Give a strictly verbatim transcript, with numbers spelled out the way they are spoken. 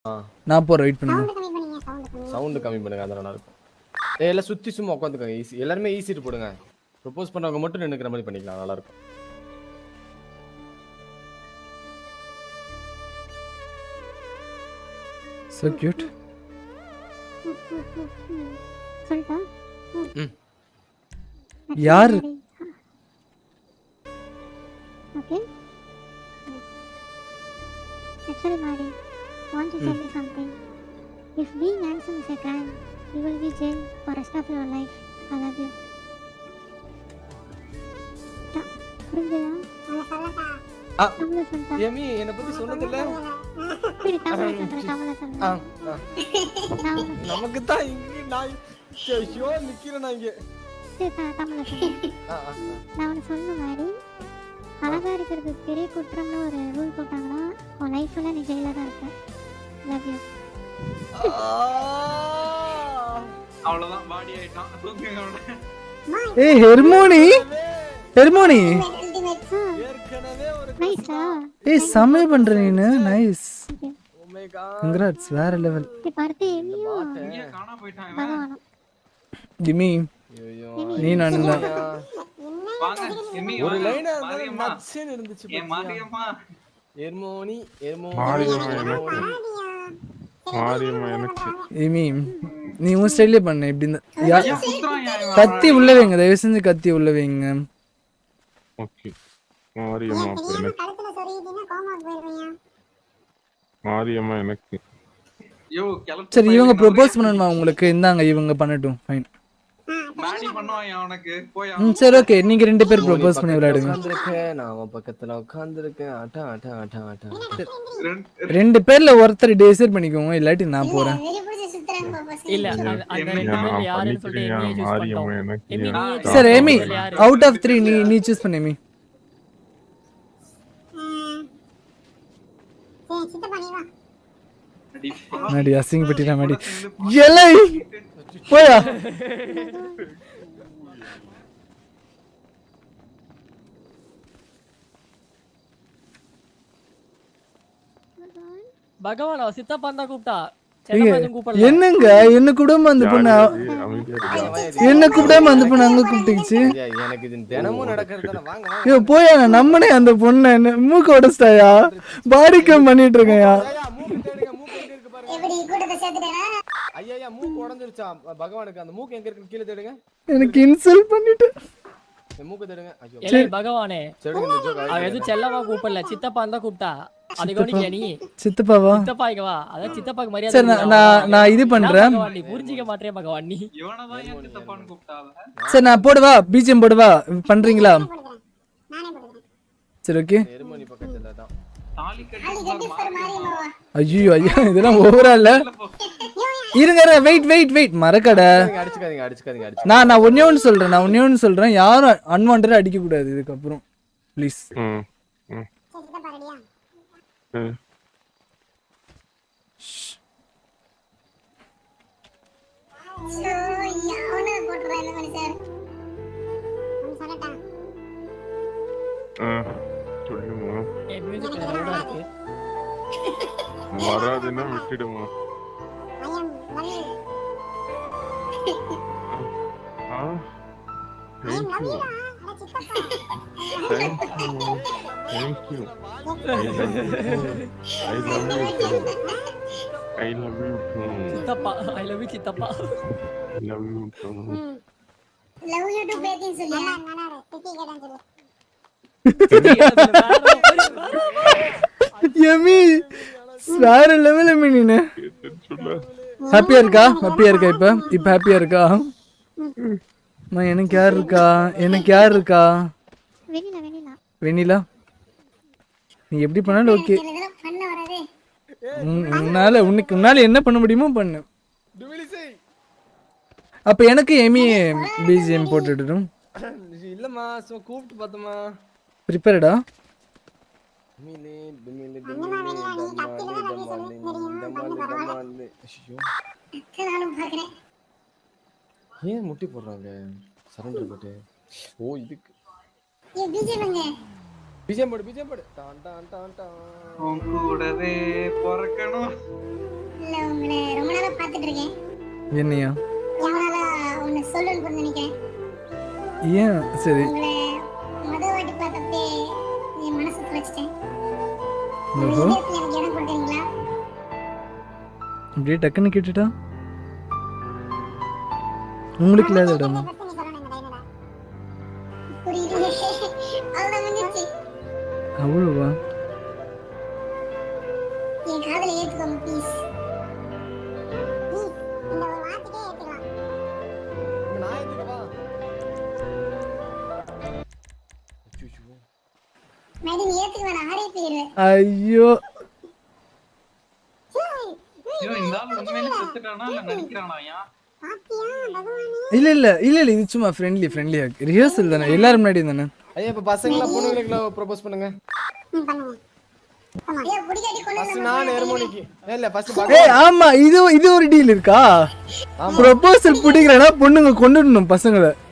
நான் போறேன் வெயிட் பண்ணுங்க. சவுண்ட் கம்மி பண்ணுங்க அத நல்லா இருக்கும். ஏய் எல்லாம் சுத்தி சும்மா உட்காந்துக்கங்க ஈஸி. எல்லாரும் ஈஸிட்டு போடுங்க. ப்ரோபோஸ் பண்றவங்க மட்டும் நின்னுக்கிற மாதிரி பண்ணிக்கலாம் நல்லா இருக்கும். So cute. சொல்டா. ம். யார்? Okay. Actually, Mari, want to tell you something. If being handsome is a crime, you will be jailed for the rest of your life. I love you. புரிஞ்சுதா? நான் சொல்லட்டா? ஆ. தமிழ்ல சொல்லட்டா? ஏமி என்ன பத்தி சொன்னது இல்ல? சரி தமிழ்ல சொல்றேன் தமிழ்ல சொல்றேன். ஆ. நமக்கு தான் இங்க நான் ஷோ நிக்கிறேன் நான் இங்க. சரி தமிழ்ல சொல்றேன். ஆ ஆ. நான் உனக்கு சொன்ன மாதிரி அழகா இருக்கிறது பெரிய குற்றம்னு ஒரு ரூல் போட்டாங்கன்னா உன் லைஃப்ல நீ ஜெயில தான் இருப்ப. Love you. அவ்வளவுதான் பாடி ஆயிட்டான். தூக்குங்க அவனை. ஏய் ஹெர்மோனி ஹெர்மோனி ஏற்கனவே ஒரு நைஸா? ஏய் சமே பண்ற நீனு nice. Oh my god. Congrats வேற லெவல். இப்ப அடுத்து எமியோ இங்க காணா போயிட்டான் இவன். பகவான். ஜிமி ஐயோ. நீ நானும் தான். வாங்க எம்மி ஒரு வாங்க. லைனா மாரியம்மா. நச்சேன்னு இருந்துச்சு. ஏ மாரியம்மா. எர்மோனி எர்மோனி மாரியம்மா எனக்கு. மாரியம்மா எனக்கு. ஜிமி நீ உன் ஸ்டைல்லே பண்ணு இப்படி இந்த யா- ஏன் குத்துறான் இவன்? கத்தி உள்ள வைங்க தயவு செஞ்சு கத்தி உள்ள வைங்க. ஓகே. மாரியம்மா அப்ப எனக்கு. கழுத்துல சொருகிட்டீனா கோமா போயிடுவியா? மாரியம்மா எனக்கு. யோ கிளப்பு. சரி இவங்க ப்ரோபோஸ் பண்ணணுமா உங்களுக்கு? இந்தாங்க இவங்க பண்ணட்டும். ஃபைன். பாடி பண்ணுவான் அவனுக்கு. போய் ம் சரி ஓகே நீங்க ரெண்டு பேர் ப்ரோபோஸ் பண்ணி விளையாடுங்க. உட்கார்ந்திருக்கேன் நான் அவன் பக்கத்துல உட்கார்ந்திருக்கேன். அட அட அட அட. ரெண்டு ரெண்டு பேர்ல ஒருத்தர் டிசைட் பண்ணிக்கோங்க இல்லாட்டி நான் போறேன். இல்ல அந்த- அந்த ரெண்டு நான் பேர்ல யாருன்னு சொல்லிட்டு பண்ணிக்கிறேன். எமியை choose மாரியம்மா பண்ணிட்டோம். எனக்கு. எமி நீ எனக்கு. சரி எமி யாரு? அவுட் ஆஃப் த்ரீ நீ நீ சூஸ் பண்ணு எமி. சரி சித்த பண்ணி வா. அடி மாடி அசிங்கப்பட்டினா மாடி எலை போயா. பகவான் அவ சித்தப்பா தான் கூப்பிட்டா. ஏங்க, செல்லப்பா எதுவும் கூப்பிடல. என்னங்க என்ன கூடாம அந்த பொண்ணு அமைதியா இரு. என்ன கூப்பிடாம அந்த பொண்ணு அங்க கூப்பிட்டுச்சு. ஐயா, எனக்கு இது தினமும் நடக்கிறது தானே. வாங்க வாங்க. ஐயோ போயா நம்மனே அந்த பொண்ணை என்ன மூக்கு உடைச்சிட்டாயா? பாடி கம் பண்ணிட்டு இருக்கேன்யா. ஐயா மூக்கு தேடுங்க. மூக்கு எங்க இருக்கு பாருங்க. எப்படி கூட்டத்தை சேர்த்துட்டேனா? ஐயா ஐயா மூக்கு உடைஞ்சிருச்சா பகவானுக்கு? அந்த மூக்கு எங்க இருக்கு கீழ தேடுங்க. எனக்கு இன்சல்ட் பண்ணிட்டு இந்த மூக்கு தேடுங்க. ஐயோ இல்லை பகவானே தேடுங்க இந்த ஜோக். அவ எதுவும் செல்லவா கூப்பிடல சித்தப்பா தான் கூப்பிட்டா. அதை கவனிக்க நீ சித்தப்பாவா? சித்தப்பா இங்க வா. அதான் சித்தப்பாக்கு மரியாதை சரி நான் கொடுக்கணும். நான் நான் இது பண்றேன். பகவான் நீ புரிஞ்சிக்க மாட்டே பகவான் நீ. இவனதான் ஏன் சித்தப்பான்னு கூப்பிட்டாவ? சரி நான் போடுவா பிஜிஎம் போடுவா பண்றீங்களா? நானே போடுறேன். சரி ஓகே. எருமணி பக்கத்துல தான். தாலி கட்டி மாரியம்மாவா? ஐயோ ஐயா இதெல்லாம் ஓவரா இல்ல. இருங்க வெயிட் வெயிட் வெயிட் மறக்கடை. அடிச்சுக்காதீங்க அடிச்சுக்காதீங்க அடிச்சு. நான் நான் ஒன்னே ஒன்று சொல்றேன் நான் ஒன்னே ஒன்று சொல்றேன் யாரும் அன்வான்டா அடிக்க கூடாது இதுக்கப்புறம் ப்ளீஸ். ம் ம் சரி சித்த பாருடியா? ம். சோ யாவன போட்றா இந்த மனுஷன். நான் சொல்லட்டா? ஆ சொல்லுமா. என் மியூசிக் லவுடா இருக்கு. வராதுன்னா விட்டுடுமா. I am love you. Ah I am love you. அட சித்தப்பா. Thank you. I love you. I love you. சித்தப்பா ஐ லவ் யூ சித்தப்பா. I love you. Love you too பேத்தின்னு சொல்லியா? நானாரே திட்டி கேட்டான் சொல்லு. எமி வேற லெவல் எமி நீனு. சொல்லு. ஹாப்பியா இருக்கா? ஹாப்பியா இருக்கா இப்ப? இப்ப ஹாப்பியா இருக்கா? அம்மா எனக்கு யார் இருக்கா? எனக்கு யார் இருக்கா? வெண்ணிலா வெண்ணிலா. வெண்ணிலா நீ எப்படி பண்ணாலும் ஓகே. இதெல்லாம் பண்ண வராதே. உன்னால உனக்கு உன்னால என்ன பண்ண முடியுமோ பண்ணு. டுவிலிசை அப்ப எனக்கு எமி பிஜிஎம் போட்டுடும். இல்லம்மா சும்மா கூப்பிட்டு பார்த்தமா. ப்ரிப்பேர்டா? மிலே மிலே மிலே தம்மாலே தம்மாலே தம்மாலே. ஐயோ நானும் பார்க்கறேன். ஏன் முட்டி போடுறாங்க சரண்டர் போட்டு? ஓ இதுக்கு ஏ பிஜேபங்க. பிஜிஎம் போடு பிஜிஎம் போடு. டான் டான் டான் டான். உன் கூடவே பொறக்கணும். உங்களை ரொம்ப நாளா பார்த்துட்டு இருக்கேன். என்னையா? எவனால ஒன்னு சொல்லணும்னு நினைக்கிறேன். ஏன்? சரி. உங்களை முதல் வாட்டி பார்த்தப்பே என் மனசு துளைச்சிட்டேன். ஓஹோ. எனக்கு இடம் கொடுக்குறீங்களா? அப்படியே டக்குன்னு கேட்டுட்டா உங்களுக்கு இல்லாத இடமா? புரியுது. அவ்வளோ முடிஞ்சிச்சு. அவ்வளோவா? என் காதலை ஏற்றுக்கோங்க ப்ளீஸ். ப்ளீஸ் இந்த ஒரு வார்த்தைக்கே ஏற்றுக்கலாம். நான் ஏத்துக்கவா? மேடம் ஏற்றுக்குவேன், ஆரே போயிடுவேன். ஐயோ இவன் இந்த ஆள் உண்மையிலே செத்துட்டானா இல்ல நடிக்கிறானா ஐயா? பாத்தியா பகவானே. இல்ல இல்ல இல்ல இல்ல இது சும்மா ஃப்ரெண்ட்லி ஃப்ரெண்ட்லியா ரிஹர்சல் தானே எல்லாரும் முன்னாடி தானே. ஐயா இப்ப பசங்களா பொண்ணுங்களுக்கு ப்ரோபோஸ் பண்ணுங்க. ம் பண்ணுங்க. ஆமா ஏ புடிக்காட்டி கொண்டு ஃபர்ஸ்ட் நான் ஹார்மோனிக்கு இல்ல ஃபர்ஸ்ட் ஏய் ஆமா இது இது ஒரு டீல் இருக்கா? ப்ரொபோசல் புடிங்கறனா பொண்ணுங்க கொன்னுடணும் பசங்களை.